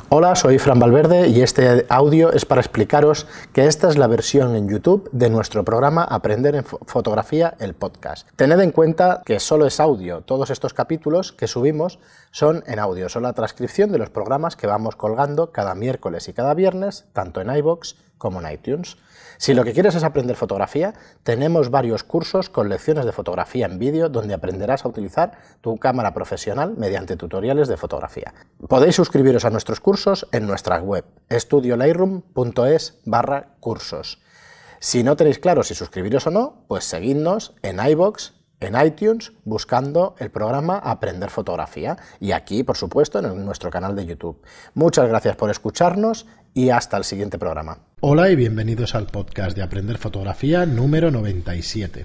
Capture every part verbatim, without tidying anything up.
Hola, soy Fran Valverde y este audio es para explicaros que esta es la versión en YouTube de nuestro programa Aprender en Fotografía, el podcast. Tened en cuenta que solo es audio. Todos estos capítulos que subimos son en audio, son la transcripción de los programas que vamos colgando cada miércoles y cada viernes, tanto en iVoox como en iTunes. Si lo que quieres es aprender fotografía, tenemos varios cursos con lecciones de fotografía en vídeo donde aprenderás a utilizar tu cámara profesional mediante tutoriales de fotografía. Podéis suscribiros a nuestros cursos en nuestra web estudio lightroom punto es barra cursos. Si no tenéis claro si suscribiros o no, pues seguidnos en iVoox, en iTunes, buscando el programa Aprender Fotografía y aquí, por supuesto, en nuestro canal de YouTube. Muchas gracias por escucharnos y hasta el siguiente programa. Hola y bienvenidos al podcast de Aprender Fotografía número noventa y siete.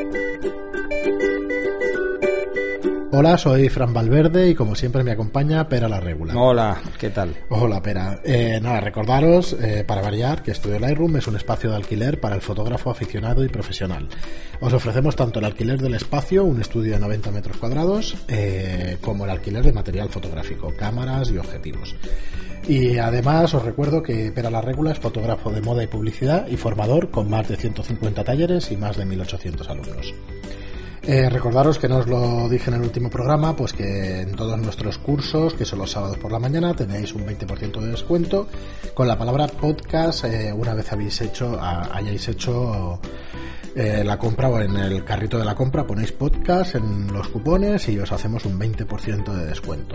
Hola, soy Fran Valverde y como siempre me acompaña Pera la Regula. Hola, ¿qué tal? Hola, Pera. Eh, nada, recordaros, eh, para variar, que Estudio Lightroom es un espacio de alquiler para el fotógrafo aficionado y profesional. Os ofrecemos tanto el alquiler del espacio, un estudio de noventa metros cuadrados, eh, como el alquiler de material fotográfico, cámaras y objetivos. Y además os recuerdo que Pera la Regula es fotógrafo de moda y publicidad y formador con más de ciento cincuenta talleres y más de mil ochocientos alumnos. Eh, recordaros que no os lo dije en el último programa, pues que en todos nuestros cursos, que son los sábados por la mañana, tenéis un veinte por ciento de descuento con la palabra podcast eh, una vez habéis hecho, a, hayáis hecho eh, la compra o en el carrito de la compra ponéis podcast en los cupones y os hacemos un veinte por ciento de descuento.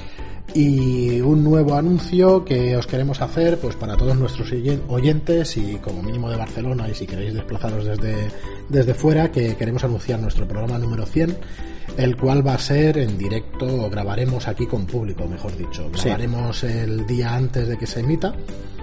Y un nuevo anuncio que os queremos hacer pues para todos nuestros oyentes y como mínimo de Barcelona, y si queréis desplazaros desde, desde fuera, que queremos anunciar nuestro programa número cien, el cual va a ser en directo, o grabaremos aquí con público, mejor dicho. Grabaremos sí. el día antes de que se emita.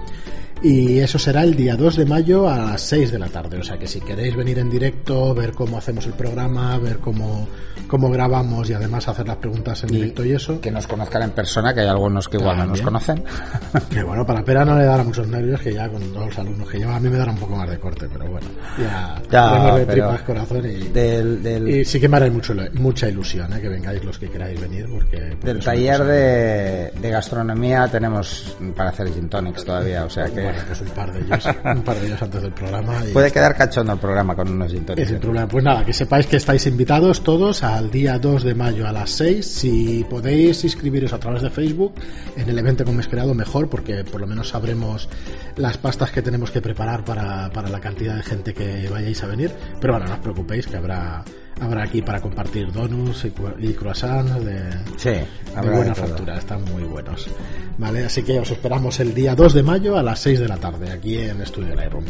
Y eso será el día dos de mayo a las seis de la tarde. O sea que si queréis venir en directo, ver cómo hacemos el programa, ver cómo, cómo grabamos y además hacer las preguntas en y directo y eso. Que nos conozcan en persona, que hay algunos que igual no nos conocen. Que bueno, para Pera no le dará muchos nervios, que ya con todos los alumnos que lleva a mí me dará un poco más de corte, pero bueno. Ya, ya de tripas corazón y, del, del... y sí que me hará mucho, mucha ilusión ¿eh? que vengáis los que queráis venir. porque, porque Del taller de, de gastronomía tenemos para hacer gin tonics todavía, o sea que... Bueno, pues un par de ellos, un par de ellos antes del programa. Y puede quedar cachondo el programa con unos gin tonics. Sin problema. Pues nada, que sepáis que estáis invitados todos al día dos de mayo a las seis. Si podéis inscribiros a través de Facebook en el evento como es creado, mejor, porque por lo menos sabremos las pastas que tenemos que preparar para, para la cantidad de gente que vayáis a venir. Pero bueno, no os preocupéis, que habrá habrá aquí para compartir donuts y, y croissants de, sí, de buena factura, están muy buenos. Vale, así que os esperamos el día dos de mayo a las seis de la tarde aquí en Estudio Lightroom.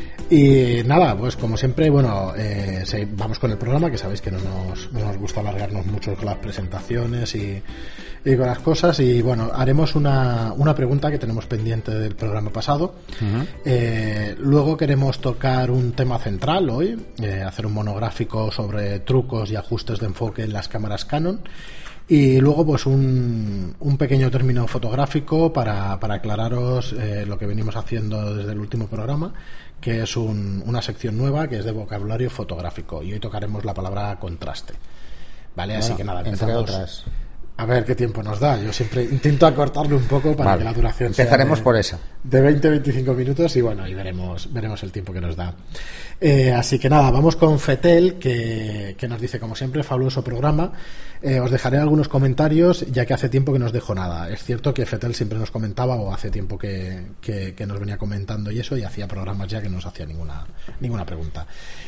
Y nada, pues como siempre, bueno, eh, vamos con el programa, que sabéis que no nos, no nos gusta alargarnos mucho con las presentaciones y, y con las cosas. Y bueno, haremos una, una pregunta que tenemos pendiente del programa pasado. Uh-huh. Eh, luego queremos tocar un tema central hoy, eh, hacer un monográfico sobre trucos y ajustes de enfoque en las cámaras Canon. Y luego pues un, un pequeño término fotográfico para, para aclararos eh, lo que venimos haciendo desde el último programa, que es un, una sección nueva que es de vocabulario fotográfico, y hoy tocaremos la palabra contraste. Vale, bueno, así que nada, empezamos. Entre otras. A ver qué tiempo nos da. Yo siempre intento acortarlo un poco para vale. que la duración Empezaremos sea de, por esa. de veinte a veinticinco minutos y bueno, y veremos veremos el tiempo que nos da. Eh, así que nada, vamos con Fetel, que, que nos dice, como siempre, fabuloso programa. Eh, os dejaré algunos comentarios, ya que hace tiempo que no os dejo nada. Es cierto que Fetel siempre nos comentaba, o hace tiempo que, que, que nos venía comentando y eso, y hacía programas ya que no nos hacía ninguna, ninguna pregunta.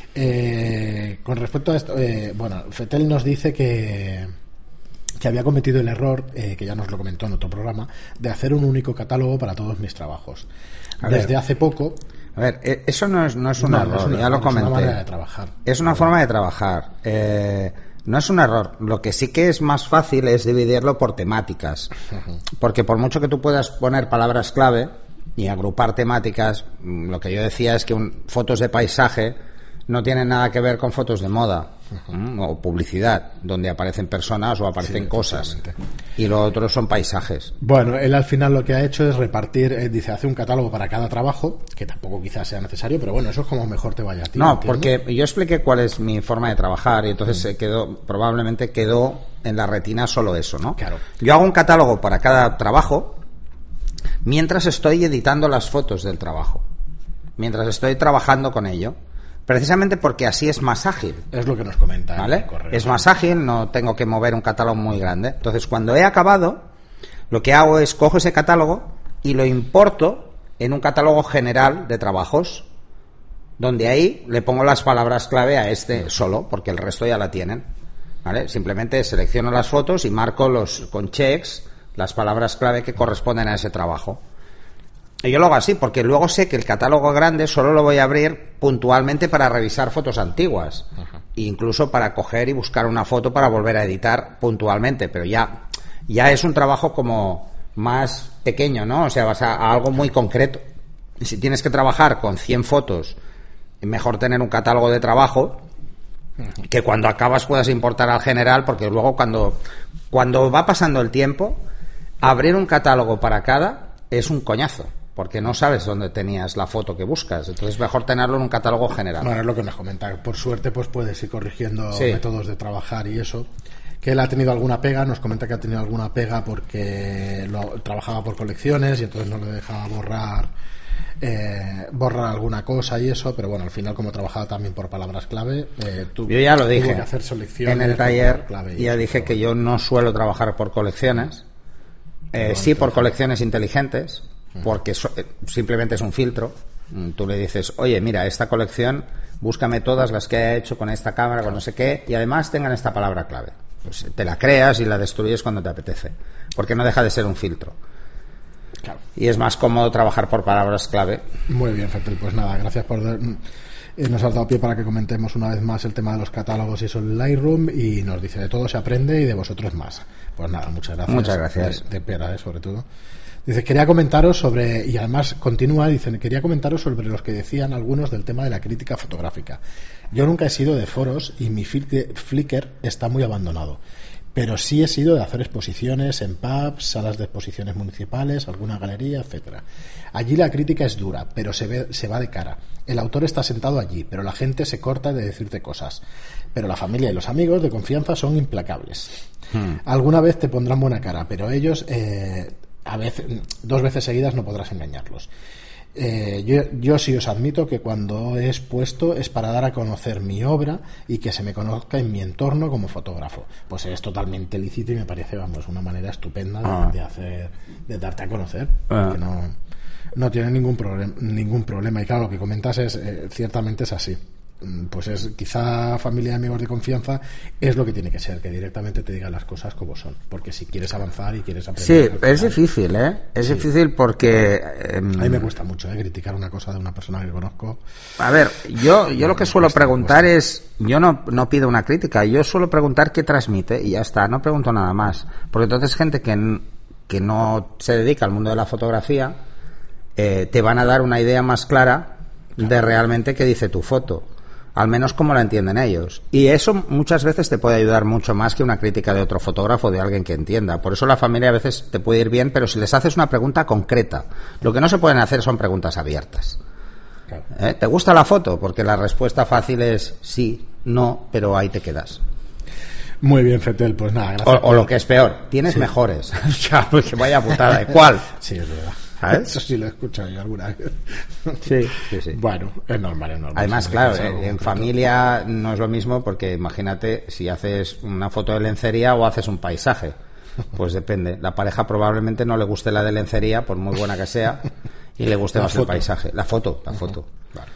Eh, con respecto a esto, eh, bueno, Fetel nos dice que... que había cometido el error, eh, que ya nos lo comentó en otro programa, de hacer un único catálogo para todos mis trabajos. A Desde ver, hace poco... A ver, eso no es, no es un no, error, no es una, ya lo comenté. Es una manera de trabajar. Es una forma de trabajar. Eh, no es un error. Lo que sí que es más fácil es dividirlo por temáticas. Uh-huh. Porque por mucho que tú puedas poner palabras clave y agrupar temáticas, lo que yo decía es que un, fotos de paisaje no tienen nada que ver con fotos de moda. Uh-huh. O publicidad, donde aparecen personas o aparecen sí, cosas, y lo otro son paisajes. Bueno, él al final lo que ha hecho es repartir, eh, dice, hace un catálogo para cada trabajo, que tampoco quizás sea necesario, pero bueno, eso es como mejor te vaya a ti. No, ¿entiendes? Porque yo expliqué cuál es mi forma de trabajar y entonces uh-huh. quedó, probablemente quedó en la retina solo eso, ¿no? Claro. Yo hago un catálogo para cada trabajo mientras estoy editando las fotos del trabajo, mientras estoy trabajando con ello, precisamente porque así es más ágil. Es lo que nos comenta, ¿vale? El correo. Es más ágil, no tengo que mover un catálogo muy grande. Entonces, cuando he acabado, lo que hago es cojo ese catálogo y lo importo en un catálogo general de trabajos, donde ahí le pongo las palabras clave a este solo, porque el resto ya la tienen, ¿vale? Simplemente selecciono las fotos y marco los con checks las palabras clave que corresponden a ese trabajo. Y yo lo hago así porque luego sé que el catálogo grande solo lo voy a abrir puntualmente para revisar fotos antiguas, uh-huh. e incluso para coger y buscar una foto para volver a editar puntualmente, pero ya, ya es un trabajo como más pequeño, ¿no? O sea, vas a, a algo muy concreto. Y si tienes que trabajar con cien fotos, mejor tener un catálogo de trabajo que cuando acabas puedas importar al general, porque luego cuando, cuando va pasando el tiempo, abrir un catálogo para cada es un coñazo, porque no sabes dónde tenías la foto que buscas. Entonces mejor tenerlo en un catálogo general. Bueno, es lo que nos comenta. Por suerte pues puedes ir corrigiendo sí. métodos de trabajar y eso. Que él ha tenido alguna pega, nos comenta que ha tenido alguna pega porque lo, trabajaba por colecciones y entonces no le dejaba borrar eh, borrar alguna cosa y eso, pero bueno, al final como trabajaba también por palabras clave, eh, tu, yo ya lo dije que hacer selecciones en el taller, clave y ya eso, dije que yo no suelo trabajar por colecciones, eh, sí por colecciones inteligentes, porque so, eh, simplemente es un filtro. Tú le dices, oye, mira, esta colección, búscame todas las que he hecho con esta cámara, con no sé qué, y además tengan esta palabra clave. Pues te la creas y la destruyes cuando te apetece, porque no deja de ser un filtro. Claro. Y es más cómodo trabajar por palabras clave. Muy bien, Fetel, pues nada, gracias por dar, eh, nos has dado pie para que comentemos una vez más el tema de los catálogos y eso en Lightroom, y nos dice, de todo se aprende y de vosotros más. Pues nada, muchas gracias. Muchas gracias. De, de pera, eh, sobre todo. Dice, quería comentaros sobre, y además continúa, dice, quería comentaros sobre los que decían algunos del tema de la crítica fotográfica. Yo nunca he sido de foros y mi Flickr está muy abandonado, pero sí he sido de hacer exposiciones en pubs, salas de exposiciones municipales, alguna galería, etcétera. Allí la crítica es dura, pero se ve, se va de cara. El autor está sentado allí, pero la gente se corta de decirte cosas. Pero la familia y los amigos de confianza son implacables. Hmm. Alguna vez te pondrán buena cara, pero ellos... Eh, a veces, dos veces seguidas no podrás engañarlos. Eh, yo, yo sí os admito que cuando he expuesto es para dar a conocer mi obra y que se me conozca en mi entorno como fotógrafo. Pues es totalmente lícito y me parece, vamos, una manera estupenda de, ah. de hacer, de darte a conocer. Ah. Que no, no tiene ningún problema, ningún problema. Y claro, lo que comentas es, eh, ciertamente es así. Pues es quizá familia y amigos de confianza es lo que tiene que ser, que directamente te digan las cosas como son, porque si quieres avanzar y quieres aprender, sí, es difícil, ¿eh? Es sí. difícil porque eh, a mí me cuesta mucho, ¿eh? Criticar una cosa de una persona que conozco. A ver, yo yo lo que suelo cuesta, preguntar es, yo no no pido una crítica, yo suelo preguntar qué transmite y ya está, no pregunto nada más, porque entonces gente que que no se dedica al mundo de la fotografía eh, te van a dar una idea más clara de realmente qué dice tu foto. Al menos como la entienden ellos. Y eso muchas veces te puede ayudar mucho más que una crítica de otro fotógrafo, de alguien que entienda. Por eso la familia a veces te puede ir bien, pero si les haces una pregunta concreta. Lo que no se pueden hacer son preguntas abiertas. Claro. ¿Eh? ¿Te gusta la foto? Porque la respuesta fácil es sí, no, pero ahí te quedas. Muy bien, Fetel, pues nada, gracias. O, o lo que es peor, tienes sí. mejores. Ya, pues vaya putada. ¿De cuál? Sí, es verdad. ¿Sabes? Eso sí lo he escuchado yo alguna vez. Sí, sí, sí. Bueno, es normal, es normal. Además, claro, en, en familia no es lo mismo porque imagínate si haces una foto de lencería o haces un paisaje. Pues depende. La pareja probablemente no le guste la de lencería, por muy buena que sea, y le guste la más foto. El paisaje. La foto, la uh-huh. foto. Vale.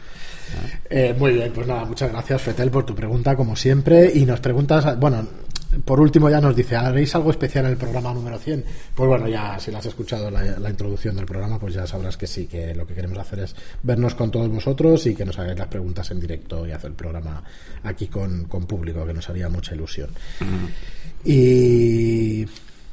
Eh, muy bien, pues nada, muchas gracias, Fetel, por tu pregunta, como siempre. Y nos preguntas, bueno, por último ya nos dice, ¿haréis algo especial en el programa número cien? Pues bueno, ya si lo has escuchado la, la introducción del programa, pues ya sabrás que sí, que lo que queremos hacer es vernos con todos vosotros y que nos hagáis las preguntas en directo y hacer el programa aquí con, con público, que nos haría mucha ilusión. Mm. Y...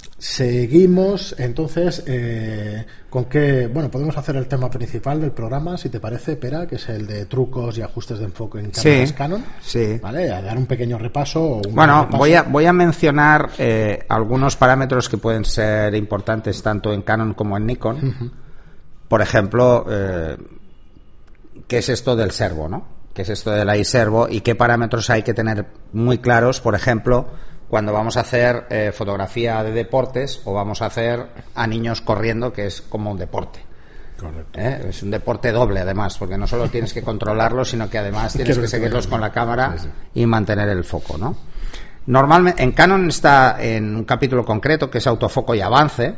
seguimos entonces eh, con que, bueno, podemos hacer el tema principal del programa, si te parece, Pera, que es el de trucos y ajustes de enfoque en cámaras sí, Canon. Sí. Vale, a dar un pequeño repaso. O un bueno, repaso. voy a voy a mencionar eh, algunos parámetros que pueden ser importantes tanto en Canon como en Nikon. Uh-huh. Por ejemplo, eh, ¿qué es esto del servo, no? ¿Qué es esto del iServo y qué parámetros hay que tener muy claros, por ejemplo, cuando vamos a hacer eh, fotografía de deportes o vamos a hacer a niños corriendo, que es como un deporte. Correcto. ¿Eh? Es un deporte doble, además, porque no solo tienes que controlarlos, sino que además tienes que seguirlos con la cámara sí, sí. y mantener el foco, ¿no? Normalmente, en Canon está en un capítulo concreto que es autofoco y avance.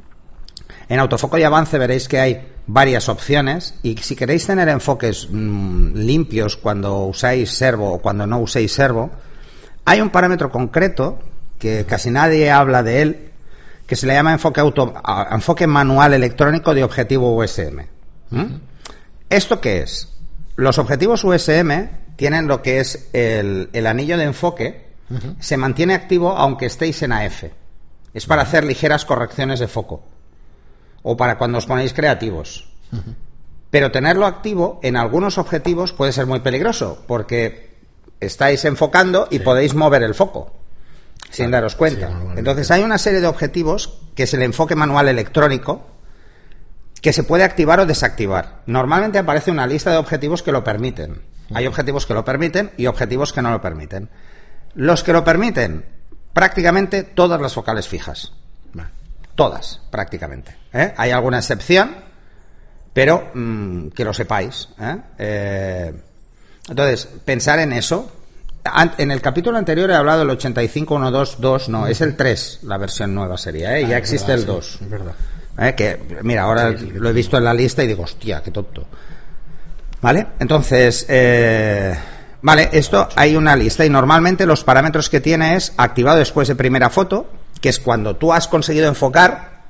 En autofoco y avance veréis que hay varias opciones y si queréis tener enfoques mmm, limpios cuando usáis servo o cuando no uséis servo, hay un parámetro concreto que casi nadie habla de él, que se le llama enfoque, auto, enfoque manual electrónico de objetivo U S M. ¿Mm? Uh-huh. ¿Esto qué es? Los objetivos U S M tienen lo que es el, el anillo de enfoque, uh-huh. se mantiene activo aunque estéis en A F. Es para uh-huh. hacer ligeras correcciones de foco o para cuando os ponéis creativos. Uh-huh. Pero tenerlo activo en algunos objetivos puede ser muy peligroso porque estáis enfocando y sí. podéis mover el foco sin daros cuenta. Sí, entonces hay una serie de objetivos que es el enfoque manual electrónico que se puede activar o desactivar. Normalmente aparece una lista de objetivos que lo permiten. Hay objetivos que lo permiten y objetivos que no lo permiten. Los que lo permiten, prácticamente todas las focales fijas. Todas, prácticamente. ¿Eh? Hay alguna excepción, pero mmm, que lo sepáis. ¿eh? Eh, entonces, pensar en eso. En el capítulo anterior he hablado del ochenta y cinco uno dos dos, no, es el tres, la versión nueva sería, ¿eh? Ah, ya existe verdad, el dos. Sí, es verdad. ¿Eh? Que, mira, ahora sí, sí, lo he visto en la lista y digo, hostia, qué tonto. ¿Vale? Entonces, eh, vale, esto hay una lista y normalmente los parámetros que tiene es activado después de primera foto, que es cuando tú has conseguido enfocar,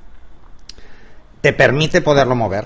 te permite poderlo mover.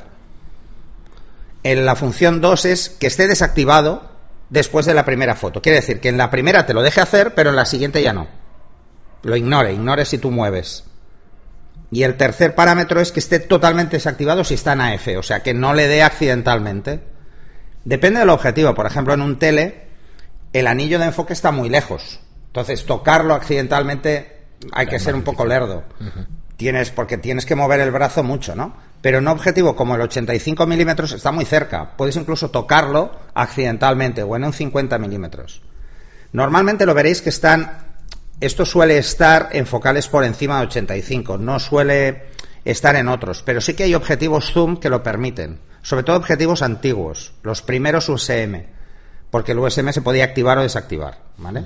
En la función dos es que esté desactivado después de la primera foto. Quiere decir que en la primera te lo deje hacer, pero en la siguiente ya no. Lo ignore, ignore si tú mueves. Y el tercer parámetro es que esté totalmente desactivado si está en A F, o sea, que no le dé accidentalmente. Depende del objetivo. Por ejemplo, en un tele, el anillo de enfoque está muy lejos. Entonces, tocarlo accidentalmente hay que ser un poco lerdo. Uh-huh. Tienes, porque tienes que mover el brazo mucho, ¿no? Pero en un objetivo como el ochenta y cinco milímetros está muy cerca. Puedes incluso tocarlo accidentalmente o en un cincuenta milímetros. Normalmente lo veréis que están... Esto suele estar en focales por encima de ochenta y cinco. No suele estar en otros. Pero sí que hay objetivos zoom que lo permiten. Sobre todo objetivos antiguos. Los primeros U S M. Porque el U S M se podía activar o desactivar. ¿Vale?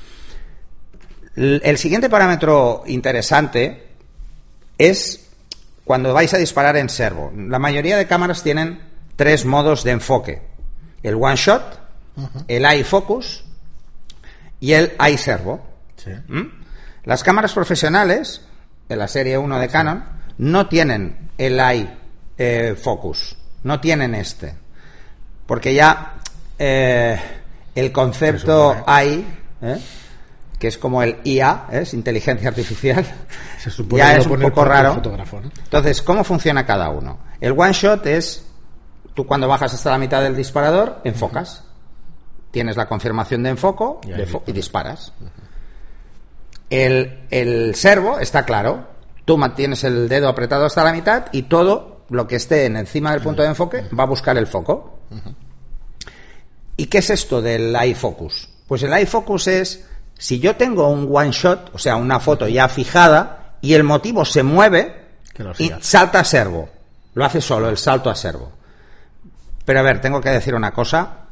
Uh-huh. El siguiente parámetro interesante es cuando vais a disparar en servo. La mayoría de cámaras tienen tres modos de enfoque. El one shot, uh-huh. el eye focus y el eye servo. Sí. ¿Mm? Las cámaras profesionales de la serie uno de Canon no tienen el eye eh, focus. No tienen este. Porque ya eh, el concepto eye... ¿eh? que es como el I A, ¿eh? Es inteligencia artificial, ya es un poco raro. Fotógrafo, ¿no? Entonces, ¿cómo funciona cada uno? El one shot es, tú cuando bajas hasta la mitad del disparador, enfocas. Uh-huh. Tienes la confirmación de enfoco y, de fo- y disparas. Uh-huh. El, el servo está claro. Tú mantienes el dedo apretado hasta la mitad y todo lo que esté en encima del punto de enfoque uh-huh. va a buscar el foco. Uh-huh. ¿Y qué es esto del eye focus? Pues el eye focus es... Si yo tengo un one shot, o sea, una foto ya fijada, y el motivo se mueve y salta a servo. Lo hace solo, el salto a servo. Pero a ver, tengo que decir una cosa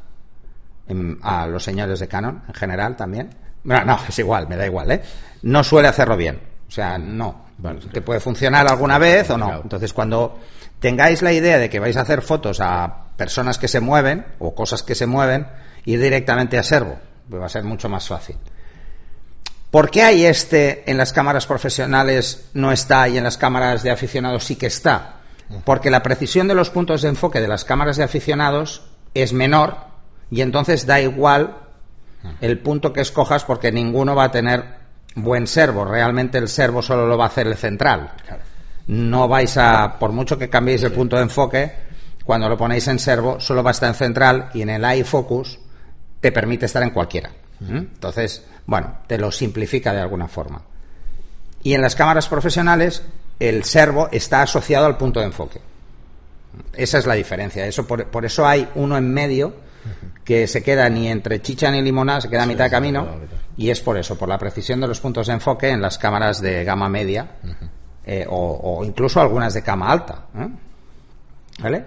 a los señores de Canon, en general también. Bueno, no, es igual, me da igual, ¿eh? No suele hacerlo bien. O sea, no. Vale, que puede funcionar alguna vez o no. Entonces, cuando tengáis la idea de que vais a hacer fotos a personas que se mueven, o cosas que se mueven, ir directamente a servo. Pues va a ser mucho más fácil. ¿Por qué hay este en las cámaras profesionales no está y en las cámaras de aficionados sí que está? Porque la precisión de los puntos de enfoque de las cámaras de aficionados es menor y entonces da igual el punto que escojas porque ninguno va a tener buen servo. Realmente el servo solo lo va a hacer el central. No vais a, por mucho que cambiéis el punto de enfoque, cuando lo ponéis en servo solo va a estar en central y en el eye focus te permite estar en cualquiera. Entonces, bueno, te lo simplifica de alguna forma. Y en las cámaras profesionales el servo está asociado al punto de enfoque. Esa es la diferencia. Eso por, por eso hay uno en medio que se queda ni entre chicha ni limonada, se queda a mitad Sí, de camino, sí, sí, sí. y es por eso, por la precisión de los puntos de enfoque en las cámaras de gama media, uh-huh. eh, o, o incluso algunas de gama alta. ¿eh? ¿Vale?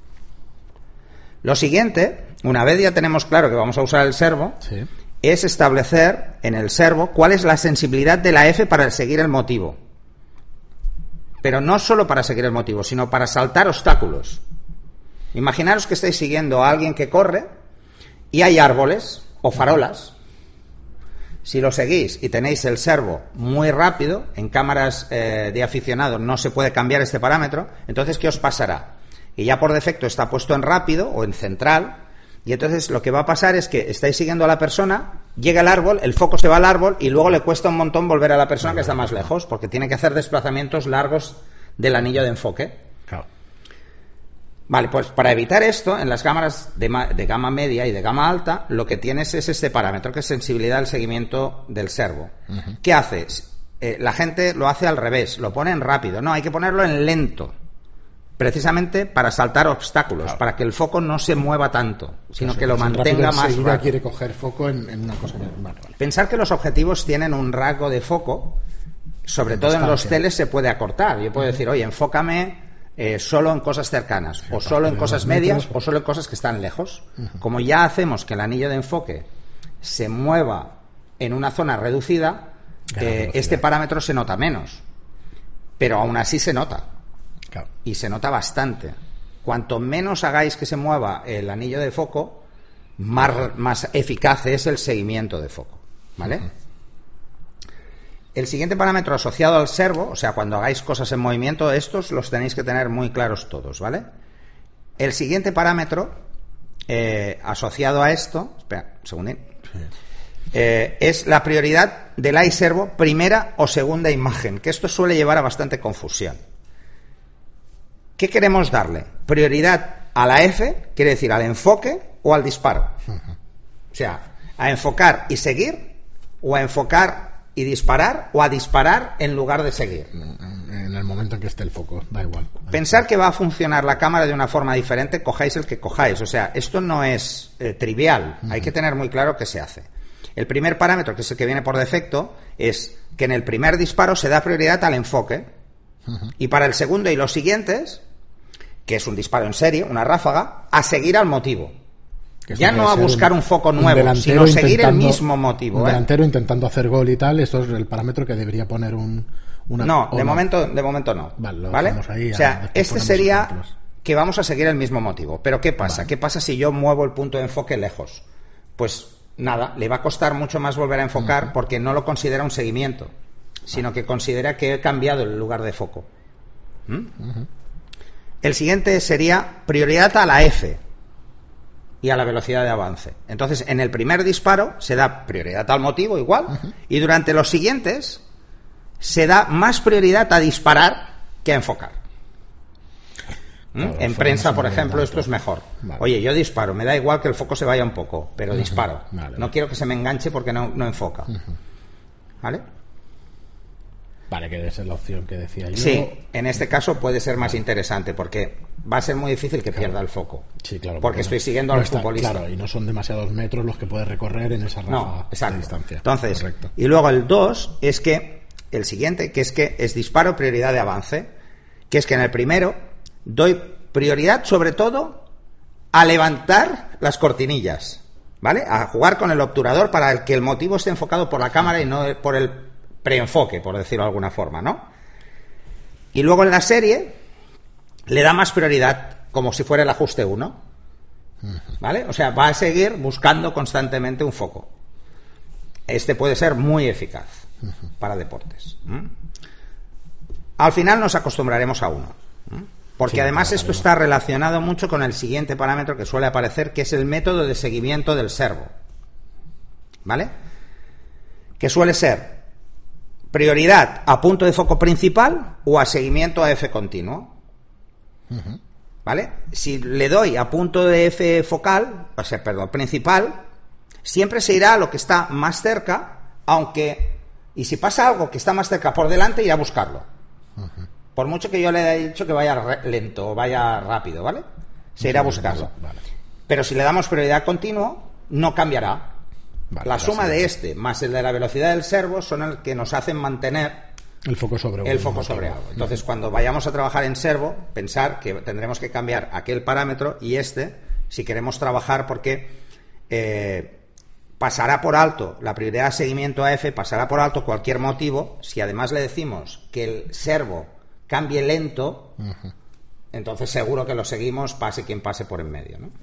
Lo siguiente, una vez ya tenemos claro que vamos a usar el servo, sí. es establecer en el servo cuál es la sensibilidad de la F para seguir el motivo. Pero no solo para seguir el motivo, sino para saltar obstáculos. Imaginaros que estáis siguiendo a alguien que corre y hay árboles o farolas. Si lo seguís y tenéis el servo muy rápido, en cámaras eh, de aficionados no se puede cambiar este parámetro, entonces ¿qué os pasará? Y ya por defecto está puesto en rápido o en central, y entonces lo que va a pasar es que estáis siguiendo a la persona, llega el árbol, el foco se va al árbol y luego le cuesta un montón volver a la persona que está más lejos, porque tiene que hacer desplazamientos largos del anillo de enfoque. Claro. Vale, pues para evitar esto, en las cámaras de, de gama media y de gama alta, lo que tienes es este parámetro, que es sensibilidad al seguimiento del servo. Uh-huh. ¿Qué haces? Eh, la gente lo hace al revés, lo pone en rápido. No, hay que ponerlo en lento. Precisamente para saltar obstáculos, claro. para que el foco no se mueva tanto, sino Eso, que lo mantenga más rápido. Quiere coger foco en, en una cosa que... vale, vale. Pensar que los objetivos tienen un rasgo de foco, sobre en todo distancia. En los teles se puede acortar. Yo puedo uh-huh. decir, oye, enfócame eh, solo en cosas cercanas, sí, o solo en cosas medias, metros. o solo en cosas que están lejos. Uh-huh. Como ya hacemos que el anillo de enfoque se mueva en una zona reducida, eh, este parámetro se nota menos, pero aún así se nota. Claro. Y se nota bastante. Cuanto menos hagáis que se mueva el anillo de foco, más, más eficaz es el seguimiento de foco. ¿Vale? Uh-huh. El siguiente parámetro asociado al servo, o sea, cuando hagáis cosas en movimiento, estos los tenéis que tener muy claros todos, ¿vale? El siguiente parámetro eh, asociado a esto, espera, un segundín, sí. eh, es la prioridad del iServo primera o segunda imagen, que esto suele llevar a bastante confusión. ¿Qué queremos darle? ¿Prioridad a la F, quiere decir al enfoque o al disparo? Uh-huh. O sea, a enfocar y seguir, o a enfocar y disparar, o a disparar en lugar de seguir. En el momento en que esté el foco, da igual. Pensar que va a funcionar la cámara de una forma diferente, cojáis el que cojáis. O sea, esto no es eh, trivial, uh-huh. hay que tener muy claro qué se hace. El primer parámetro, que es el que viene por defecto, es que en el primer disparo se da prioridad al enfoque, uh-huh. y para el segundo y los siguientes, que es un disparo en serie, una ráfaga, a seguir al motivo. Ya no a buscar un, un foco nuevo, un sino seguir el mismo motivo. Un delantero ¿eh? intentando hacer gol y tal, esto es el parámetro que debería poner un... Una, no, de no. momento de momento no. Vale, ¿vale? Ahí, o sea, este sería ejemplos. Que vamos a seguir el mismo motivo. Pero ¿qué pasa? Vale. ¿Qué pasa si yo muevo el punto de enfoque lejos? Pues nada, le va a costar mucho más volver a enfocar uh-huh. porque no lo considera un seguimiento, sino que considera que he cambiado el lugar de foco. ¿Mm? Uh-huh. El siguiente sería prioridad a la F y a la velocidad de avance. Entonces, en el primer disparo se da prioridad al motivo igual, uh-huh. y durante los siguientes se da más prioridad a disparar que a enfocar. ¿Mm? En prensa, por ejemplo, esto es mejor. Vale. Oye, yo disparo, me da igual que el foco se vaya un poco, pero uh-huh. disparo. Vale, no vale. quiero que se me enganche porque no, no enfoca. Uh-huh. ¿Vale? Vale, que debe ser la opción que decía yo. Sí, en este caso puede ser más interesante porque va a ser muy difícil que pierda el foco. Sí, claro. Porque, porque estoy siguiendo no, al no futbolista. Claro, y no son demasiados metros los que puedes recorrer en esa ráfaga no, exacto. de distancia. Entonces, correcto. Y luego el dos es que, el siguiente, que es que es disparo prioridad de avance, que es que en el primero doy prioridad sobre todo a levantar las cortinillas, ¿vale? A jugar con el obturador para que el motivo esté enfocado por la cámara y no por el preenfoque, por decirlo de alguna forma, ¿no? Y luego en la serie le da más prioridad, como si fuera el ajuste uno, ¿vale? O sea, va a seguir buscando constantemente un foco. Este puede ser muy eficaz para deportes. ¿Mm? Al final nos acostumbraremos a uno, ¿Mm? porque sí, además esto está relacionado mucho con el siguiente parámetro que suele aparecer, que es el método de seguimiento del servo, ¿vale? Que suele ser prioridad a punto de foco principal o a seguimiento a F continuo. Uh-huh. ¿Vale? Si le doy a punto de F focal, o sea, perdón, principal, siempre se irá a lo que está más cerca, aunque, y si pasa algo que está más cerca por delante, irá a buscarlo. Uh-huh. Por mucho que yo le haya dicho que vaya re- lento o vaya rápido, ¿vale? Se irá a buscarlo. Vale. Pero si le damos prioridad continuo, no cambiará. Vale, la suma de este más el de la velocidad del servo son el que nos hacen mantener el foco sobre el foco sobre algo. Entonces, cuando vayamos a trabajar en servo, pensar que tendremos que cambiar aquel parámetro y este, si queremos trabajar, porque eh, pasará por alto la prioridad de seguimiento a F, pasará por alto cualquier motivo. Si además le decimos que el servo cambie lento, uh-huh. entonces seguro que lo seguimos, pase quien pase por en medio, ¿no?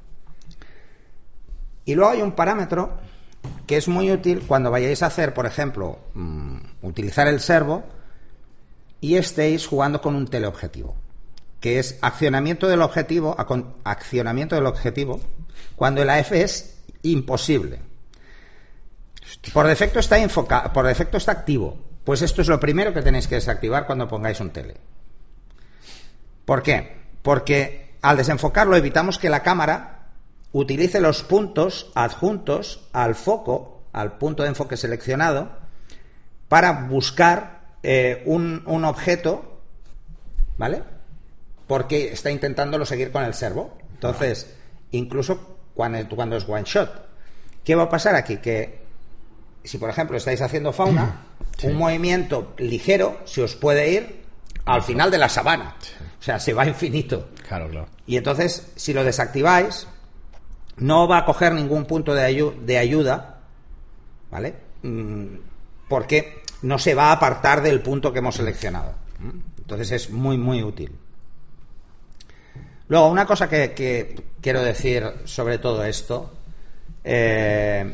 Y luego hay un parámetro que es muy útil cuando vayáis a hacer, por ejemplo, mmm, utilizar el servo y estéis jugando con un teleobjetivo, que es accionamiento del objetivo, accionamiento del objetivo cuando el A F es imposible. Por defecto está enfoca, por defecto está activo. Pues esto es lo primero que tenéis que desactivar cuando pongáis un tele. ¿Por qué? Porque al desenfocarlo evitamos que la cámara utilice los puntos adjuntos al foco, al punto de enfoque seleccionado, para buscar eh, un, un objeto, ¿vale? Porque está intentándolo seguir con el servo. Entonces, incluso cuando, cuando es one shot, ¿qué va a pasar aquí? Que si, por ejemplo, estáis haciendo fauna, sí. un movimiento ligero se os puede ir al final de la sabana. Sí. O sea, se va infinito. Claro, claro. Y entonces, si lo desactiváis, no va a coger ningún punto de, ayu- de ayuda, ¿vale? Mm, porque no se va a apartar del punto que hemos seleccionado. Entonces es muy, muy útil. Luego, una cosa que, que quiero decir sobre todo esto, eh,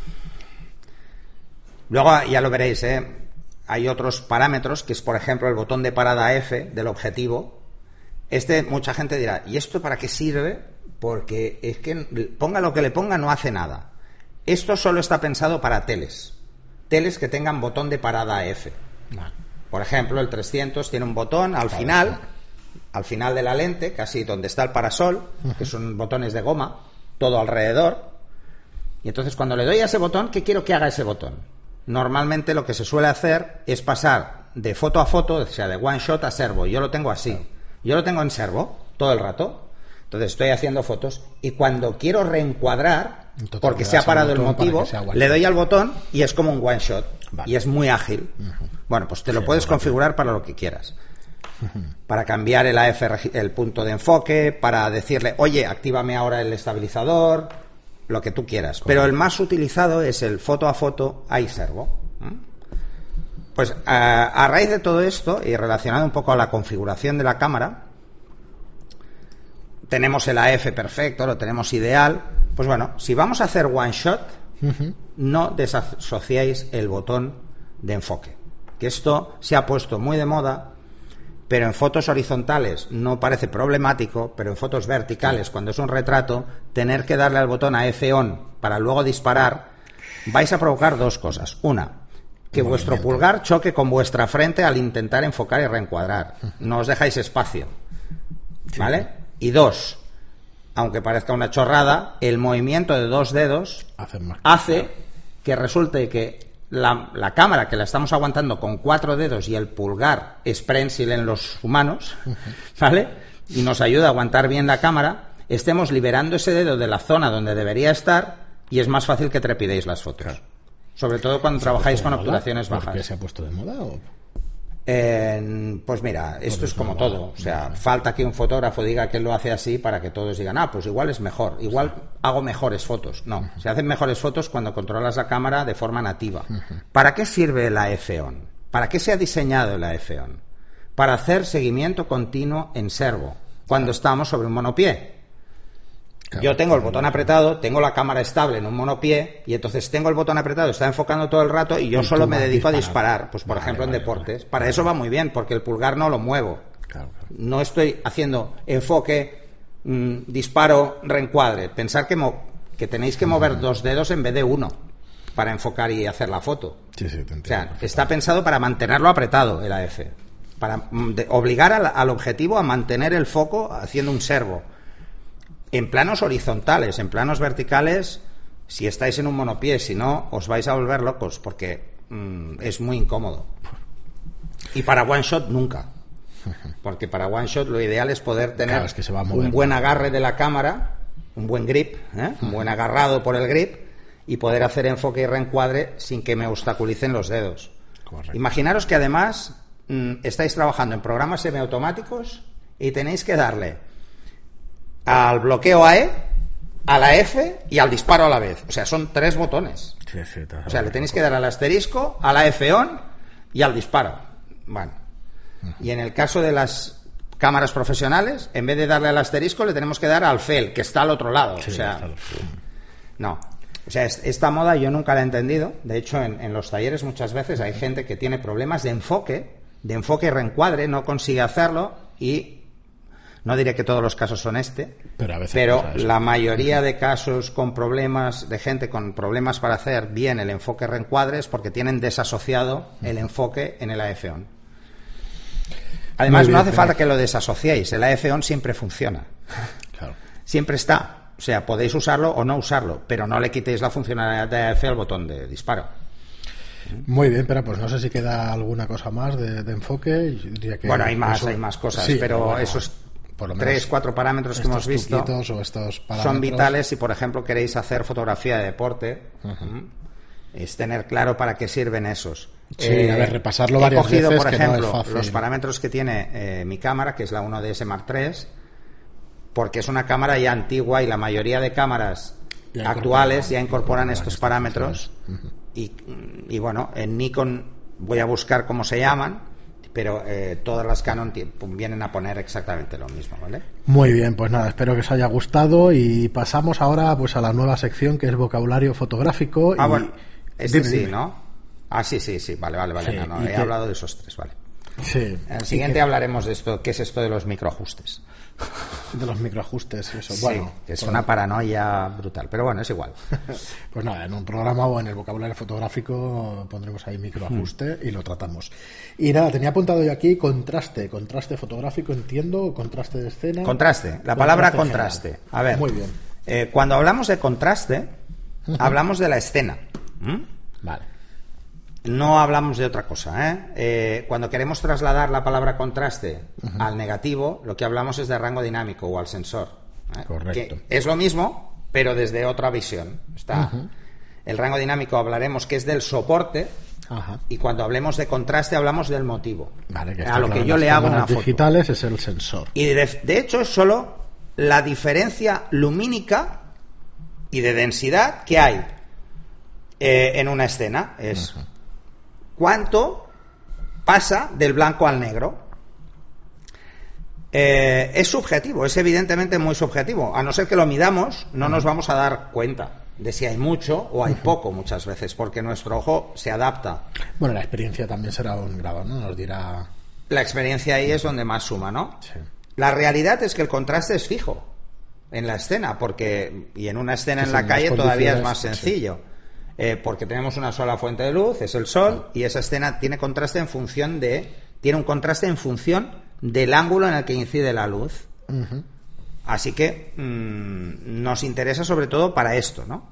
luego ya lo veréis, ¿eh? Hay otros parámetros, que es, por ejemplo, el botón de parada F del objetivo. Este, mucha gente dirá, ¿y esto para qué sirve? Porque es que ponga lo que le ponga, no hace nada. Esto solo está pensado para teles. Teles que tengan botón de parada F. Por ejemplo, el trescientos tiene un botón al final, al final de la lente, casi donde está el parasol, que son botones de goma, todo alrededor. Y entonces cuando le doy a ese botón, ¿qué quiero que haga ese botón? Normalmente lo que se suele hacer es pasar de foto a foto, o sea, de one shot a servo. Yo lo tengo así. Yo lo tengo en servo todo el rato. Entonces estoy haciendo fotos y cuando quiero reencuadrar, entonces, porque se ha parado el motivo, le doy al botón y es como un one shot. Vale. Y es muy ágil. Uh-huh. Bueno, pues te lo sí, puedes configurar rápido. Para lo que quieras. Uh-huh. Para cambiar el A F, el punto de enfoque, para decirle, oye, actívame ahora el estabilizador, lo que tú quieras. Correcto. Pero el más utilizado es el foto a foto a servo. ¿Mm? Pues a, a raíz de todo esto y relacionado un poco a la configuración de la cámara, tenemos el A F perfecto, lo tenemos ideal. Pues bueno, si vamos a hacer one shot, uh-huh. no desasociéis el botón de enfoque. Que esto se ha puesto muy de moda, pero en fotos horizontales no parece problemático, pero en fotos verticales, sí. cuando es un retrato, tener que darle al botón a F on para luego disparar, vais a provocar dos cosas. Una, que vuestro pulgar choque con vuestra frente al intentar enfocar y reencuadrar. No os dejáis espacio. ¿Vale? Sí. Y dos, aunque parezca una chorrada, el movimiento de dos dedos hace, hace que resulte que la, la cámara, que la estamos aguantando con cuatro dedos y el pulgar es prensil en los humanos, ¿vale? Y nos ayuda a aguantar bien la cámara, estemos liberando ese dedo de la zona donde debería estar y es más fácil que trepidéis las fotos. Claro. Sobre todo cuando trabajáis con obturaciones bajas. ¿Por qué se ha puesto de moda o...? Eh, pues mira, esto es como todo, o sea, falta que un fotógrafo diga que él lo hace así para que todos digan, ah, pues igual es mejor, igual hago mejores fotos. No, se hacen mejores fotos cuando controlas la cámara de forma nativa. ¿Para qué sirve la F on? ¿Para qué se ha diseñado la F on? Para hacer seguimiento continuo en servo, cuando estamos sobre un monopié. Yo tengo el botón apretado, tengo la cámara estable en un monopié y entonces tengo el botón apretado, está enfocando todo el rato y yo y solo me dedico a disparar. Pues por vale, ejemplo vale, en deportes. Vale, Para vale. eso va muy bien, porque el pulgar no lo muevo. Claro, claro. No estoy haciendo enfoque, mmm, disparo, reencuadre. Pensar que, mo- que tenéis que mover uh-huh. dos dedos en vez de uno para enfocar y hacer la foto. Sí, sí, te entiendo, o sea, está pensado para mantenerlo apretado el A F. Para de, obligar al, al objetivo a mantener el foco haciendo un servo. En planos horizontales, en planos verticales, si estáis en un monopié, si no, os vais a volver locos porque mmm, es muy incómodo. Y para one shot nunca, porque para one shot lo ideal es poder tener claro, es que se va a mover, un buen agarre de la cámara un buen grip, ¿eh? un buen agarrado por el grip, y poder hacer enfoque y reencuadre sin que me obstaculicen los dedos. Correcto. Imaginaros que además mmm, estáis trabajando en programas semiautomáticos y tenéis que darle al bloqueo A E, a la F y al disparo a la vez. O sea, son tres botones. Sí, sí, o sea, le tenéis que dar al asterisco, a la F on y al disparo. Bueno. Y en el caso de las cámaras profesionales, en vez de darle al asterisco, le tenemos que dar al F E L, que está al otro lado. Sí, o sea, no. O sea, esta moda yo nunca la he entendido. De hecho, en, en los talleres muchas veces hay gente que tiene problemas de enfoque, de enfoque y reencuadre, no consigue hacerlo y... No diré que todos los casos son este, pero, a veces pero la mayoría de casos con problemas, de gente con problemas para hacer bien el enfoque reencuadre es porque tienen desasociado el enfoque en el A F on. Además, bien, no hace pero... falta que lo desasociéis, el A F on siempre funciona. Claro. Siempre está. O sea, podéis usarlo o no usarlo, pero no le quitéis la funcionalidad de A F al botón de disparo. Muy bien, pero pues no sé si queda alguna cosa más de, de enfoque. Yo diría que bueno, hay más, eso... hay más cosas, sí, pero bueno, eso es... Por lo menos tres, cuatro parámetros que hemos visto o estos parámetros... son vitales si, por ejemplo, queréis hacer fotografía de deporte. Uh-huh. Es tener claro para qué sirven esos. Sí, eh, a ver, repasarlo varias veces. He cogido, por ejemplo, no es fácil. Los parámetros que tiene eh, mi cámara, que es la uno D S Mark tres, porque es una cámara ya antigua y la mayoría de cámaras ya actuales ya incorporan estos parámetros. Uh-huh. y, y bueno, en Nikon voy a buscar cómo se llaman, pero eh, todas las Canon t- vienen a poner exactamente lo mismo, ¿vale? Muy bien, pues nada, espero que os haya gustado y pasamos ahora pues a la nueva sección que es vocabulario fotográfico. Ah, y... bueno, este dime, sí, dime. ¿no? Ah, sí, sí, sí, vale, vale, vale, sí, no, no, he que... hablado de esos tres, vale. Sí. En el siguiente que... hablaremos de esto, ¿qué es esto de los microajustes? De los microajustes, eso. Sí, bueno, que es pues... una paranoia brutal, pero bueno, es igual. Pues nada, en un programa o en el vocabulario fotográfico pondremos ahí microajuste hmm. y lo tratamos. Y nada, tenía apuntado yo aquí contraste, contraste fotográfico, entiendo, contraste de escena. Contraste, la palabra contraste. contraste. A ver, muy bien. Eh, cuando hablamos de contraste, uh-huh. hablamos de la escena. ¿Mm? Vale. No hablamos de otra cosa, ¿eh? Eh, cuando queremos trasladar la palabra contraste uh-huh. al negativo, lo que hablamos es de rango dinámico o al sensor. ¿eh? Correcto. Que es lo mismo, pero desde otra visión. Está uh-huh. el rango dinámico hablaremos que es del soporte uh-huh. y cuando hablemos de contraste hablamos del motivo. Vale, que a lo claro, que yo le hago una foto. Digitales es el sensor. Y de, de hecho es solo la diferencia lumínica y de densidad que hay eh, en una escena. Es uh-huh. cuánto pasa del blanco al negro. Eh, es subjetivo, es evidentemente muy subjetivo. A no ser que lo midamos, no nos vamos a dar cuenta de si hay mucho o hay poco muchas veces, porque nuestro ojo se adapta. Bueno, la experiencia también será un grado, ¿no? Nos dirá... La experiencia ahí es donde más suma, ¿no? Sí. La realidad es que el contraste es fijo en la escena, porque y en una escena sí, en la calle todavía es más sí. sencillo. Eh, porque tenemos una sola fuente de luz, es el sol, y esa escena tiene contraste en función de tiene un contraste en función del ángulo en el que incide la luz. Uh-huh. Así que mmm, nos interesa sobre todo para esto, ¿no?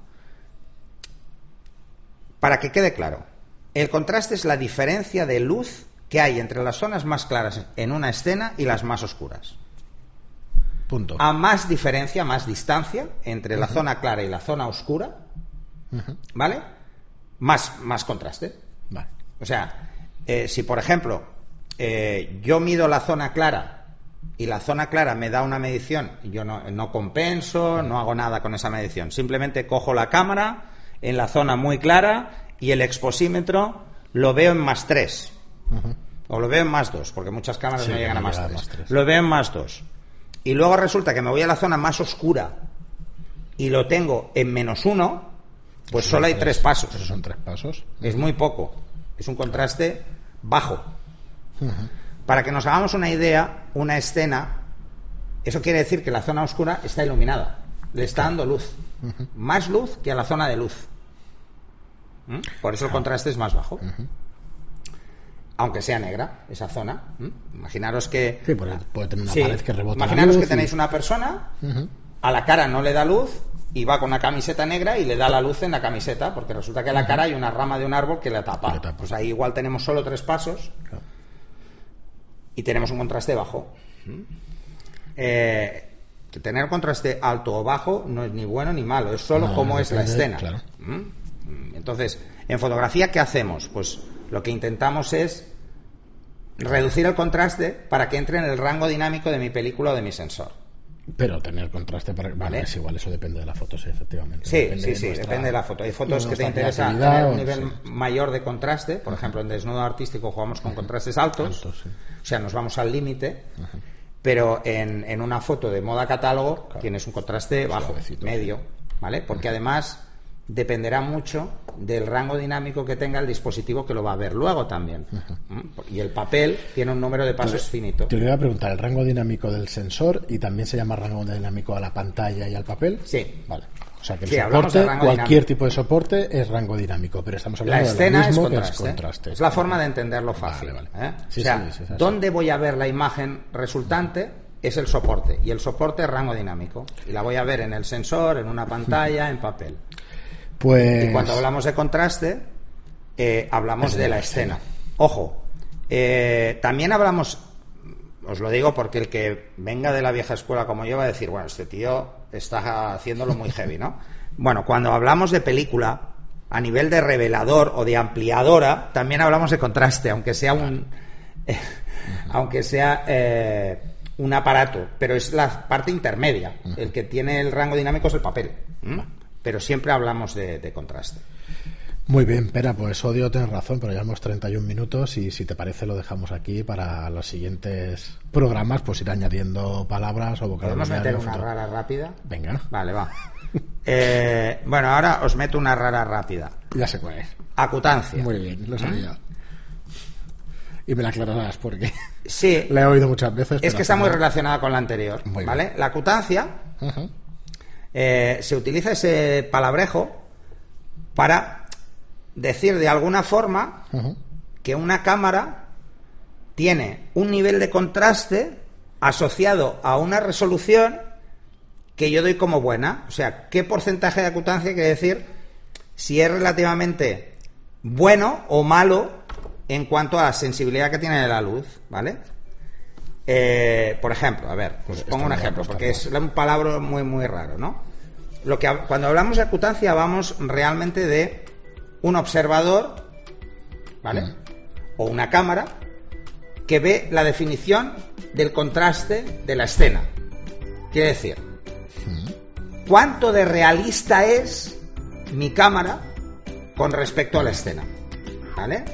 Para que quede claro, el contraste es la diferencia de luz que hay entre las zonas más claras en una escena y las más oscuras. Punto. A más diferencia, más distancia entre uh-huh. la zona clara y la zona oscura, uh-huh. ¿vale? Más, más contraste. Vale. O sea, eh, si por ejemplo eh, yo mido la zona clara y la zona clara me da una medición, yo no, no compenso, uh-huh. no hago nada con esa medición, simplemente cojo la cámara en la zona muy clara y el exposímetro lo veo en más tres. Uh-huh. O lo veo en más dos, porque muchas cámaras sí, no llegan a más tres. más tres. Lo veo en más dos. Y luego resulta que me voy a la zona más oscura y lo tengo en menos uno, pues solo hay tres, tres pasos. Esos son tres pasos. Es muy poco. Es un contraste bajo. Uh-huh. Para que nos hagamos una idea, una escena, eso quiere decir que la zona oscura está iluminada. Le está dando luz. Uh-huh. Más luz que a la zona de luz. ¿Mm? Por eso el contraste es más bajo. Uh-huh. Aunque sea negra esa zona. ¿Mm? Imaginaros que... Sí, puede, puede tener una sí, pared que rebota imaginaros la luz que tenéis y... una persona, uh-huh. a la cara no le da luz y va con una camiseta negra y le da la luz en la camiseta, porque resulta que en la cara hay una rama de un árbol que la tapa. tapa. Pues ahí igual tenemos solo tres pasos claro. y tenemos un contraste bajo. ¿Mm? Eh, tener contraste alto o bajo no es ni bueno ni malo, es solo no, cómo es la escena. Claro. Entonces, en fotografía, ¿qué hacemos? Pues lo que intentamos es reducir el contraste para que entre en el rango dinámico de mi película o de mi sensor. Pero tener contraste para... Vale, ¿vale? Es igual, eso depende de la foto, sí, efectivamente. Sí, depende sí, de sí, nuestra, depende de la foto. Hay fotos que te interesan tener un nivel sí. mayor de contraste. Por ejemplo, en desnudo artístico jugamos con contrastes altos. Alto, sí. O sea, nos vamos al límite. Pero en, en una foto de moda catálogo claro. tienes un contraste bajo, medio, ¿vale? Porque además dependerá mucho del rango dinámico que tenga el dispositivo que lo va a ver luego también. Uh-huh. Y el papel tiene un número de pasos te, finito. Te voy a preguntar, ¿el rango dinámico del sensor y también se llama rango dinámico a la pantalla y al papel? Sí. Vale. O sea que el sí, soporte, cualquier dinámico. tipo de soporte es rango dinámico, pero estamos hablando la escena de lo mismo es contraste. que es contraste. Es la forma de entenderlo fácil. Vale, vale. ¿eh? Sí, o sea, sí, sí, ¿dónde voy a ver la imagen resultante? Es el soporte, y el soporte es rango dinámico. Y la voy a ver en el sensor, en una pantalla, en papel. Pues... Y cuando hablamos de contraste, eh, hablamos de la escena. Ojo, eh, también hablamos, os lo digo porque el que venga de la vieja escuela como yo va a decir, bueno, este tío está haciéndolo muy heavy, ¿no? Bueno, cuando hablamos de película, a nivel de revelador o de ampliadora, también hablamos de contraste, aunque sea un... Eh, aunque sea... Eh, un aparato, pero es la parte intermedia. El que tiene el rango dinámico es el papel. ¿Mm? Pero siempre hablamos de, de contraste. Muy bien, Pera, pues Odio, tienes razón, pero llevamos treinta y un minutos y si te parece lo dejamos aquí para los siguientes programas, pues ir añadiendo palabras o vocabulario. ¿Podemos meter una rara rápida? Venga. Vale, va. eh, bueno, ahora os meto una rara rápida. Ya sé cuál es. Acutancia. Muy bien, lo sabía. ¿Mm? Y me la aclararás porque sí, la he oído muchas veces. Es que está muy relacionada con la anterior. Muy ¿vale? Bien. La acutancia, uh-huh. eh, se utiliza ese palabrejo para decir de alguna forma uh-huh. que una cámara tiene un nivel de contraste asociado a una resolución que yo doy como buena. O sea, ¿qué porcentaje de acutancia quiere decir si es relativamente bueno o malo en cuanto a la sensibilidad que tiene de la luz, ¿vale? Eh, por ejemplo, a ver, pues pongo un ejemplo, porque es un palabra muy, muy raro, ¿no? Lo que, cuando hablamos de acutancia, hablamos realmente de un observador, ¿vale? Mm. O una cámara que ve la definición del contraste de la escena. Quiere decir, mm. ¿cuánto de realista es mi cámara con respecto a la escena? ¿Vale?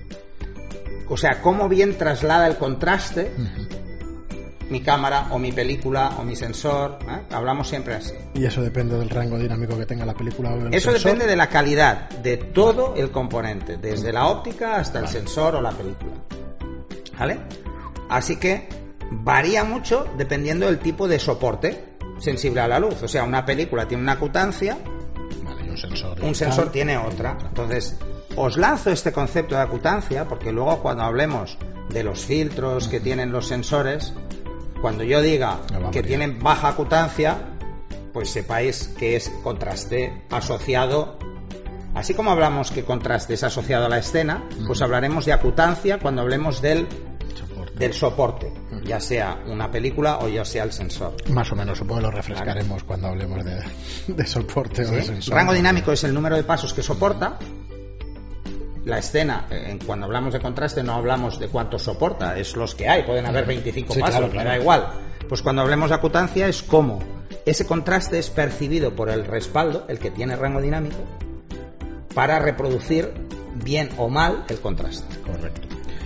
O sea, cómo bien traslada el contraste uh-huh. mi cámara o mi película o mi sensor, ¿eh? Hablamos siempre así. ¿Y eso depende del rango dinámico que tenga la película o el Eso sensor? Depende de la calidad de todo el componente, desde la óptica hasta vale. el sensor o la película. ¿Vale? Así que varía mucho dependiendo del tipo de soporte sensible a la luz. O sea, una película tiene una acutancia, vale, y un sensor, un sensor tiene otra. Entonces, os lanzo este concepto de acutancia porque luego cuando hablemos de los filtros que tienen los sensores, cuando yo diga que tienen baja acutancia, pues sepáis que es contraste asociado. Así como hablamos que contraste es asociado a la escena, pues hablaremos de acutancia cuando hablemos del soporte, del soporte ya sea una película o ya sea el sensor. Más o menos, supongo que lo refrescaremos vale. cuando hablemos de, de soporte ¿sí? o de sensor. Rango dinámico es el número de pasos que soporta. La escena, eh, cuando hablamos de contraste no hablamos de cuántos soporta, es los que hay, pueden haber veinticinco sí, pasos, claro, claro. me da igual. Pues cuando hablemos de acutancia es cómo ese contraste es percibido por el respaldo, el que tiene rango dinámico, para reproducir bien o mal el contraste. Correcto.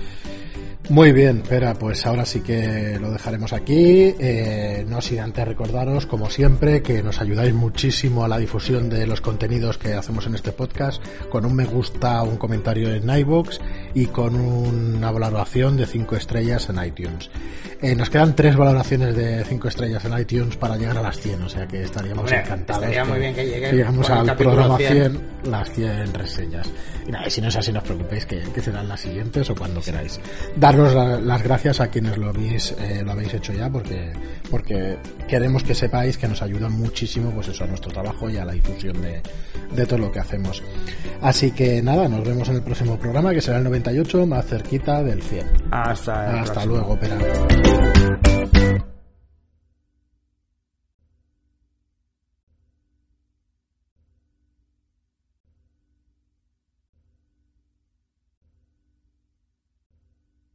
Muy bien, Pera, pues ahora sí que lo dejaremos aquí. Eh, no sin antes recordaros, como siempre, que nos ayudáis muchísimo a la difusión de los contenidos que hacemos en este podcast, con un me gusta, un comentario en iVoox y con una valoración de cinco estrellas en iTunes. Eh, nos quedan tres valoraciones de cinco estrellas en iTunes para llegar a las cien, o sea que estaríamos Hombre, encantados. Estaría que, muy bien que llegue. Que llegamos al programa cien, las cien reseñas. Y nada, si no es así, no os preocupéis que, que serán las siguientes o cuando queráis. Daros la, las gracias a quienes lo habéis, eh, lo habéis hecho ya, porque, porque queremos que sepáis que nos ayuda muchísimo, pues eso, a nuestro trabajo y a la difusión de, de todo lo que hacemos. Así que nada, nos vemos en el próximo programa, que será el noventa y ocho, más cerquita del cien. Hasta, Hasta luego, Pera.